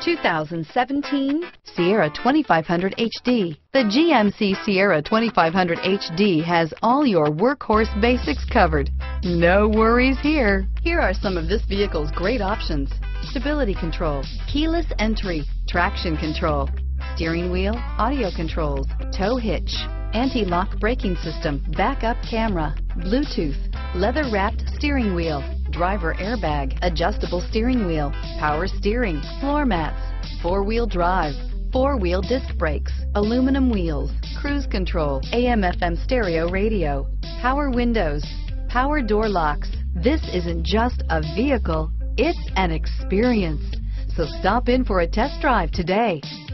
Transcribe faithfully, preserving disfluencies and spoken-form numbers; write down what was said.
two thousand seventeen Sierra twenty-five hundred H D. The G M C Sierra twenty-five hundred H D has all your workhorse basics covered. No worries here. Here are some of this vehicle's great options: stability control, keyless entry, traction control, steering wheel audio controls, tow hitch, anti-lock braking system, backup camera, Bluetooth, leather-wrapped steering wheel, driver airbag, adjustable steering wheel, power steering, floor mats, four-wheel drive, four-wheel disc brakes, aluminum wheels, cruise control, A M F M stereo radio, power windows, power door locks. This isn't just a vehicle, it's an experience. So stop in for a test drive today.